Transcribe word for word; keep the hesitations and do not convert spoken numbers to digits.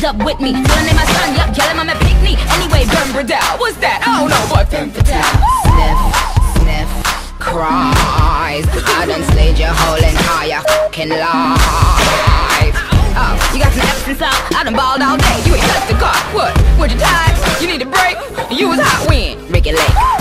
end up with me. Telling him my son, yup, yelling mama pick me. Anyway, Burn Bradell, what's that? I don't know, but Femme Fatale. Sniff, sniff, cries. I done slayed your whole entire fucking life. Oh, you got some Epsom salt? I done balled all day. You ain't touched the car. What? Would you die? You need a break? You was hot when? Ricky Lake.